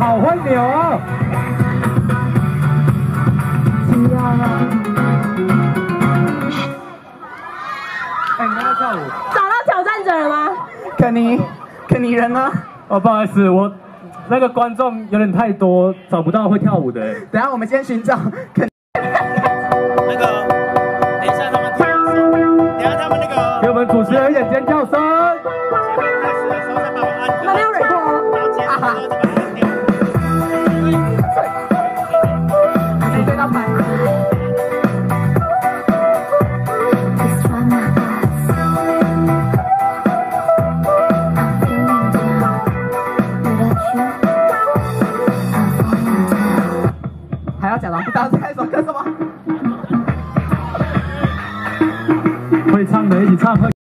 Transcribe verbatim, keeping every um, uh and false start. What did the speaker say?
好会扭哦！ 需要吗？ 哎，你们在跳舞？ 找到挑战者了吗？ 肯尼，肯尼人呢？ 哦，不好意思，我那个观众有点太多，找不到会跳舞的。 等一下我们先寻找肯。 那个，等一下他们跳一首，等一下他们那个。 给我们主持人一点尖叫声。 前面开始的时候再帮我按。 他没有蕊过哦。 然后接着之后就把它按掉。 你对到拍。还要讲到不知道这首歌什么？ 会唱的一起唱。